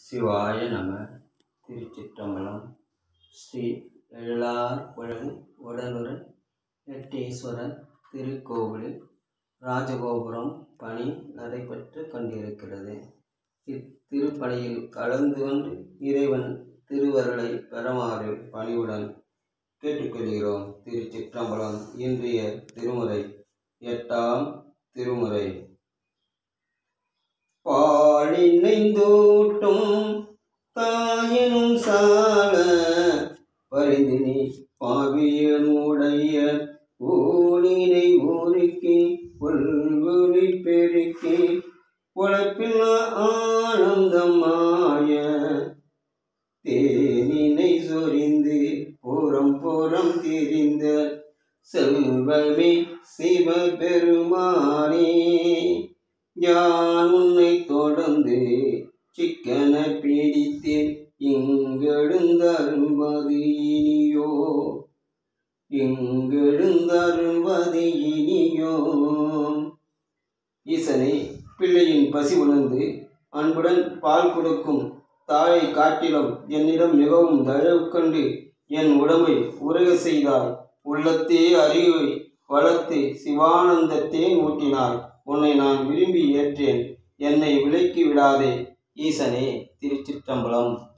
சிவாய நம. திருச்சிற்றம்பலம். ஸ்ரீ எழிலார் உடனுரை எட்டீஸ்வரர் திருக்கோவிலில் ராஜகோபுரம் பணி நடைபெற்று கொண்டிருக்கிறது. இத்திருப்பணியில் கலந்து கொண்டு இறைவன் திருவருளை பெறுமாறு பணிவுடன் கேட்டுக்கொள்கிறோம். திருச்சிற்றம்பலம். இன்றைய திருமுறை 8ஆம் திருமுறை. பாழினைந்தூட்டும் தாயினும் சால பரிந்தினி பாவியனுடைய ஊழினை ஊருக்கி உள்வொளி பெருக்கி உழைப்பில் ஆனந்தமாய தேனினை சொரிந்து புறம் புறம் திரிந்த செல்வமே சிவபெருமானே, யான் உன்னை தொடர்ந்து சிக்கன பிடித்து இங்கெழுந்தருள்வது இனியோ, இங்கெழுந்தருள்வது இனியோ. ஈசனே, பிள்ளையின் பசி உணர்ந்து அன்புடன் பால் கொடுக்கும் தாயை காட்டிலும் என்னிடம் மிகவும் தயவு கண்டு என் உடம்பை உருக செய்தாய். உள்ளத்தே அறிவை வளர்த்து சிவானந்தத்தே ஊட்டினாய். உன்னை நான் விரும்பி ஏற்றேன், என்னை விலக்கி விடாதே ஈசனே. திருச்சிற்றம்பலம்.